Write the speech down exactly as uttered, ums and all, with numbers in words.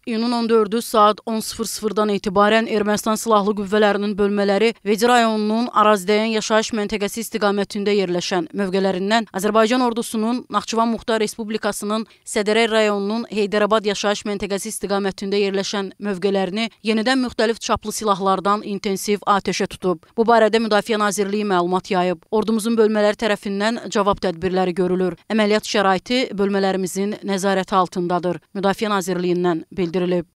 İyunun on dördü saat on sıfır sıfırdan etibarən Ermənistan Silahlı Qüvvələrinin bölmələri Veci rayonunun Arazdayan yaşayış məntəqəsi istiqamətində yerləşən mövqələrindən Azərbaycan ordusunun Naxçıvan Muxtar Respublikasının Sədərək rayonunun Heydərabad yaşayış məntəqəsi istiqamətində yerləşən mövqələrini yenidən müxtəlif çaplı silahlardan intensiv atəşə tutub. Bu barədə Müdafiə Nazirliyi məlumat yayıb. Ordumuzun bölmələri tərəfindən cavab tədbirləri görülür. Əməliyyat şəraiti bölmələrimizin nəzarəti altındadır. Müdafiə Nazirliyindən bildirilib.